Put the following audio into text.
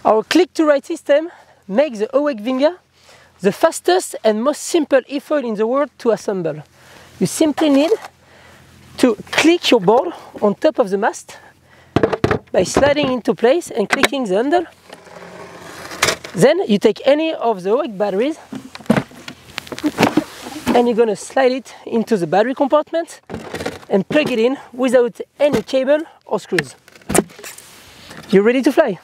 Our click-to-ride system makes the Awake VINGA the fastest and most simple eFoil in the world to assemble. You simply need to click your board on top of the mast by sliding into place and clicking the handle. Then you take any of the Awake batteries and you're going to slide it into the battery compartment and plug it in without any cable or screws. You're ready to fly.